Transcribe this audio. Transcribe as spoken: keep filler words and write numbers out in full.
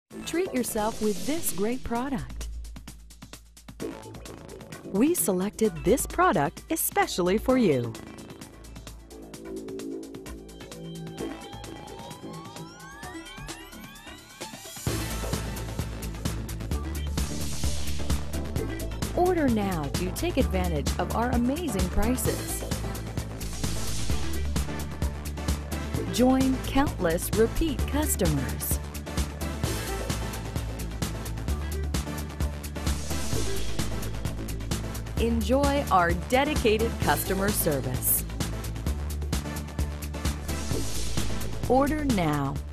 Treat yourself with this great product. We selected this product especially for you. Order now to take advantage of our amazing prices. Join countless repeat customers. Enjoy our dedicated customer service. Order now.